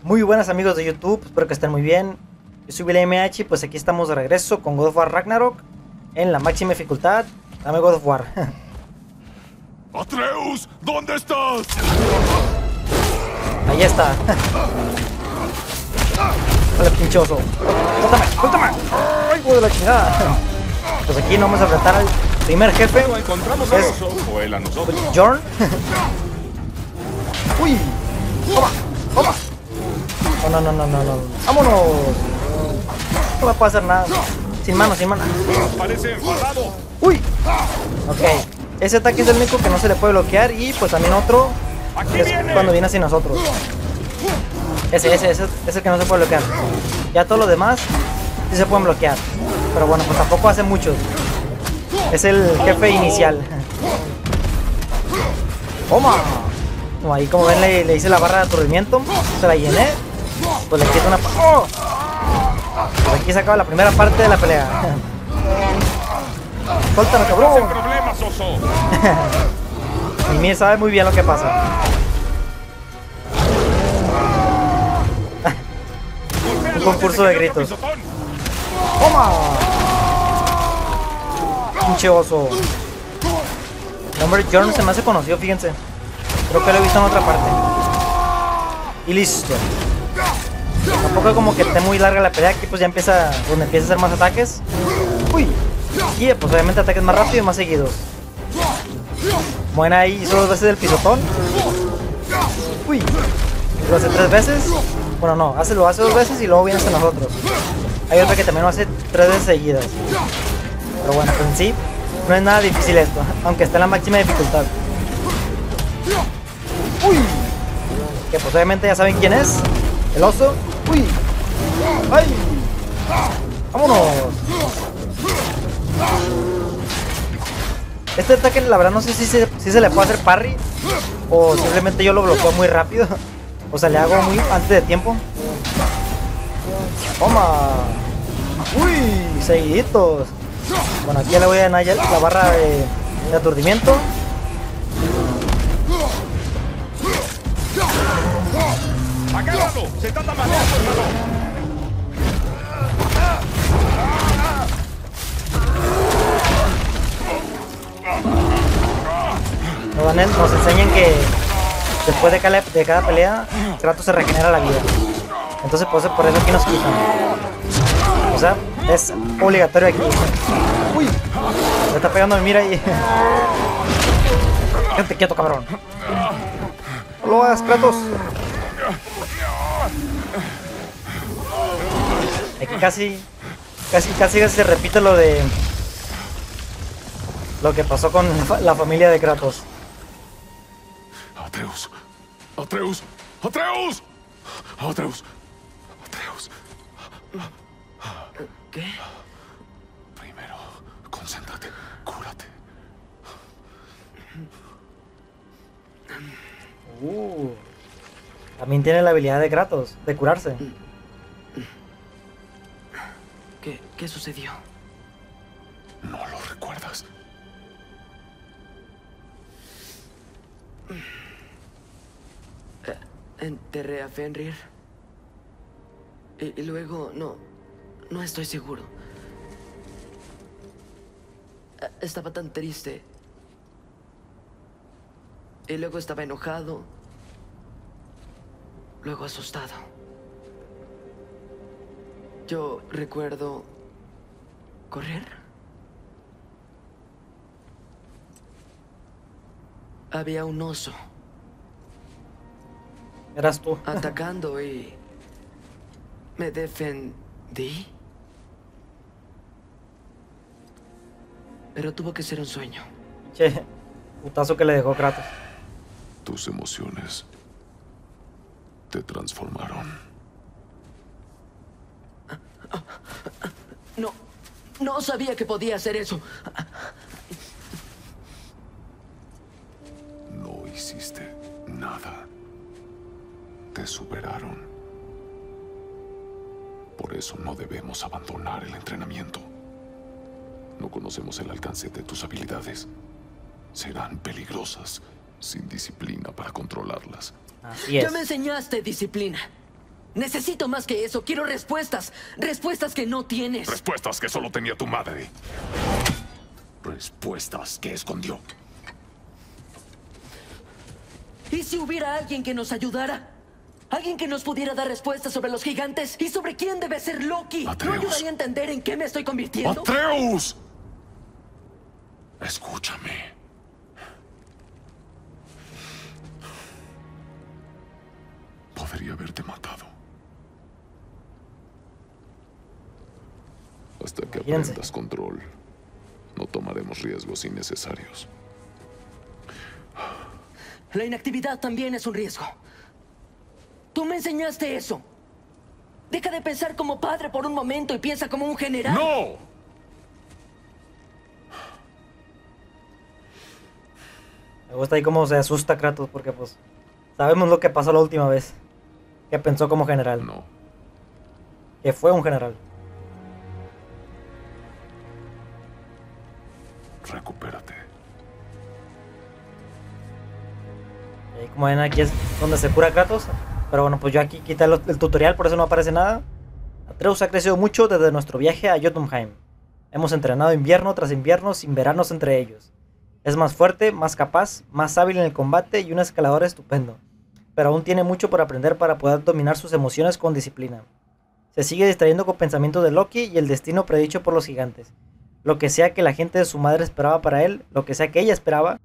Muy buenas amigos de YouTube, espero que estén muy bien. Yo soy William MH y pues aquí estamos de regreso con God of War Ragnarok en la máxima dificultad. Dame God of War. ¡Atreus! ¿Dónde estás? Ahí está. Vale, pinchoso. ¡Suéltame! ¡Suéltame! ¡Ay, hijo de la chingada! Pues aquí nos vamos a enfrentar al primer jefe. ¿Lo encontramos al oso o él a nosotros? Jorn. ¡Uy! ¡Toma! ¡Toma! No, no, no, no, no. ¡Vámonos! No me puede hacer nada. Sin mano, sin mano. Parece enfadado. ¡Uy! Ok. Ese ataque es el único que no se le puede bloquear. Y pues también otro Aquí es viene. cuando viene hacia nosotros. Ese es el que no se puede bloquear. Ya todos los demás sí se pueden bloquear. Pero bueno, pues tampoco hace mucho. Es el jefe inicial. ¡Toma! Como ahí como ven le hice la barra de aturdimiento. Se la llené. Pues le quito una... ¡Oh! Pues aquí se acaba la primera parte de la pelea. ¡Suéltame, Sin cabrón! problemas, oso. Y Mir sabe muy bien lo que pasa. Un concurso de gritos. ¡Toma! Pinche oso. El nombre Jorn se me hace conocido, fíjense. Creo que lo he visto en otra parte. Y listo. Tampoco como que esté muy larga la pelea. Aquí pues ya empieza, donde empieza a hacer más ataques. Uy. Y pues obviamente ataques más rápido y más seguidos. Bueno, ahí hizo 2 veces el pisotón. Uy. Lo hace 3 veces. Bueno, no, lo hace 2 veces y luego viene hasta nosotros. Hay otro que también lo hace 3 veces seguidas. Pero bueno, pues en sí no es nada difícil esto, aunque está en la máxima dificultad. Uy. Que pues obviamente ya saben quién es. El oso. Uy. ¡Ay! ¡Vámonos! Este ataque la verdad no sé si se le puede hacer parry o simplemente yo lo bloqueo muy rápido. O sea, le hago muy antes de tiempo. ¡Toma! ¡Uy! Seguiditos. Bueno, aquí ya le voy a ganar la barra de aturdimiento. ¡Agárralo! ¡Se está tambaleando, hermano! Nos enseñan que después de cada pelea, Kratos se regenera la vida. Entonces por eso aquí nos quitan. O sea, es obligatorio aquí. Uy, me está pegando el mira y... Quédate quieto, cabrón. No lo hagas, Kratos. Aquí casi se repite lo de... Lo que pasó con la familia de Kratos. ¡Atreus! ¡Atreus! ¡Atreus! ¡Atreus! ¡Atreus! ¿Qué? Primero, concéntrate. Cúrate. También tiene la habilidad de Kratos, de curarse. ¿Qué sucedió? ¿No lo recuerdas? Enterré a Fenrir. Y luego, no estoy seguro. Estaba tan triste. Y luego estaba enojado. Luego asustado. Yo recuerdo correr. Había un oso Eras tú. atacando y me defendí. Pero tuvo que ser un sueño. Che, putazo que le dejó Kratos. Tus emociones te transformaron. No sabía que podía hacer eso. No hiciste nada. Te superaron. Por eso no debemos abandonar el entrenamiento. No conocemos el alcance de tus habilidades. Serán peligrosas sin disciplina para controlarlas. Así es. Ya me enseñaste disciplina. Necesito más que eso. Quiero respuestas. Respuestas que no tienes. Respuestas que solo tenía tu madre. Respuestas que escondió. ¿Y si hubiera alguien que nos ayudara? ¿Alguien que nos pudiera dar respuestas sobre los gigantes? ¿Y sobre quién debe ser Loki? Atreus. ¿No ayudaría a entender en qué me estoy convirtiendo? ¡Atreus! Escúchame. Podría haberte matado. Hasta que Imagínense. aprendas control, no tomaremos riesgos innecesarios. La inactividad también es un riesgo. Tú me enseñaste eso. Deja de pensar como padre por un momento y piensa como un general. ¡No! Me gusta ahí cómo se asusta Kratos porque pues sabemos lo que pasó la última vez. Que pensó como general. No. Que fue un general. Recupérate. Y ahí como ven aquí es donde se cura Kratos. Pero bueno, pues yo aquí quité el tutorial, por eso no aparece nada. Atreus ha crecido mucho desde nuestro viaje a Jotunheim. Hemos entrenado invierno tras invierno sin veranos entre ellos. Es más fuerte, más capaz, más hábil en el combate y un escalador estupendo. Pero aún tiene mucho por aprender para poder dominar sus emociones con disciplina. Se sigue distrayendo con pensamientos de Loki y el destino predicho por los gigantes. Lo que sea que la gente de su madre esperaba para él, lo que sea que ella esperaba.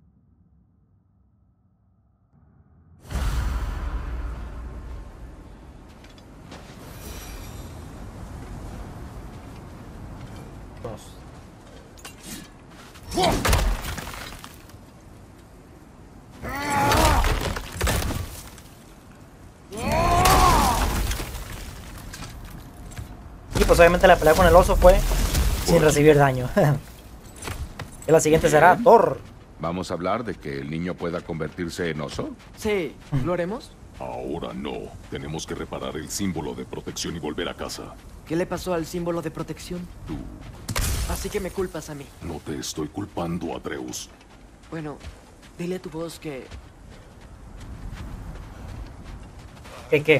Y pues obviamente la pelea con el oso fue sin recibir daño. Y la siguiente será Thor. ¿Vamos a hablar de que el niño pueda convertirse en oso? Sí, ¿lo haremos? Ahora no. Tenemos que reparar el símbolo de protección y volver a casa. ¿Qué le pasó al símbolo de protección? Tú. Así que me culpas a mí. No te estoy culpando, Atreus. Bueno, dile a tu voz que... ¿Qué?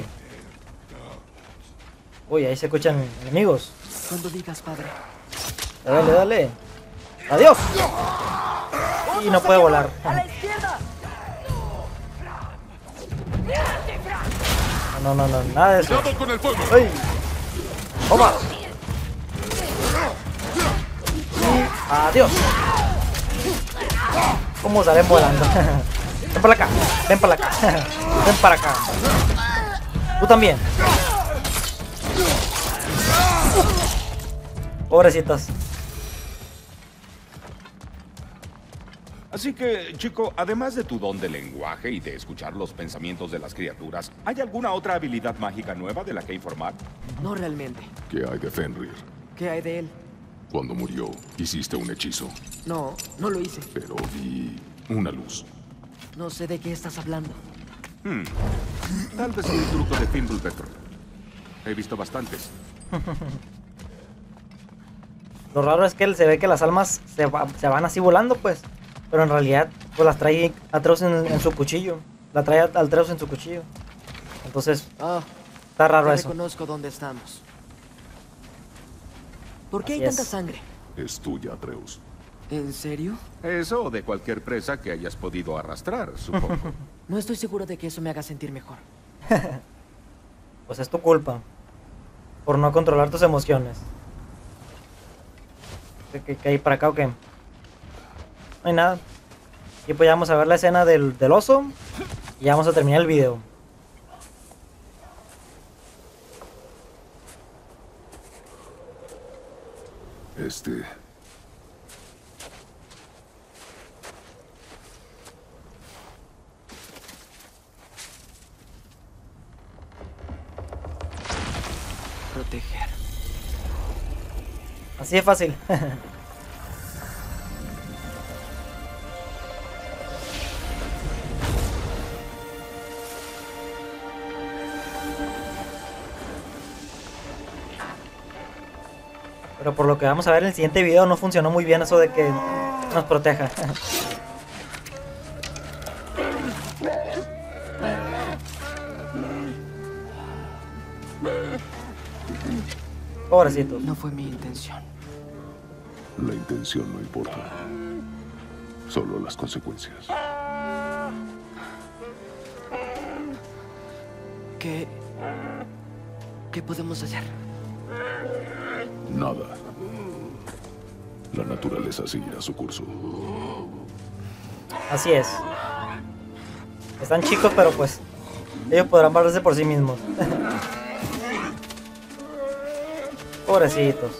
Uy, ahí se escuchan enemigos. Cuando digas, padre. Dale. ¡Adiós! Y no puede volar. ¡A la izquierda! No, nada de eso. ¡Cuidado con el fuego! ¡Ay! ¡Toma! Y adiós. ¿Cómo salen volando? Ven para acá. Ven para acá. Tú también. Pobrecitos. Así que, chico, además de tu don de lenguaje y de escuchar los pensamientos de las criaturas, ¿hay alguna otra habilidad mágica nueva de la que informar? No realmente. ¿Qué hay de Fenrir? ¿Qué hay de él? Cuando murió, hiciste un hechizo, No, no lo hice. pero vi una luz. No sé de qué estás hablando. Tal vez un truco de Fimbulvetr. He visto bastantes. Lo raro es que él se ve que las almas se van así volando, pues. Pero en realidad, pues las trae Atreus en su cuchillo. La trae Atreus en su cuchillo. Entonces, Ah, está raro ya eso. reconozco dónde estamos. ¿Por qué Así hay tanta es. sangre? Es tuya, Atreus. ¿En serio? Eso o de cualquier presa que hayas podido arrastrar, supongo. No estoy seguro de que eso me haga sentir mejor. Pues es tu culpa. Por no controlar tus emociones. ¿Qué hay para acá o qué? No hay nada. Y pues ya vamos a ver la escena del oso. Y ya vamos a terminar el video. Proteger. Así de fácil. Pero por lo que vamos a ver en el siguiente video no funcionó muy bien eso de que nos proteja. Pobrecitos. No fue mi intención. La intención no importa. Solo las consecuencias. ¿Qué podemos hacer? Nada. La naturaleza seguirá su curso. Así es. Están chicos, pero pues ellos podrán valerse por sí mismos. Pobrecitos.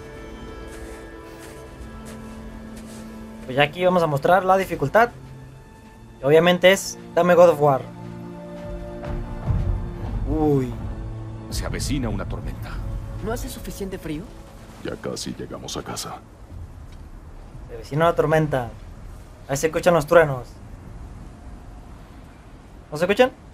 Pues ya aquí vamos a mostrar la dificultad. Obviamente es Dame God of War. Uy. Se avecina una tormenta. ¿No hace suficiente frío? Ya casi llegamos a casa. Se vecina una tormenta. Ahí se escuchan los truenos. ¿No se escuchan?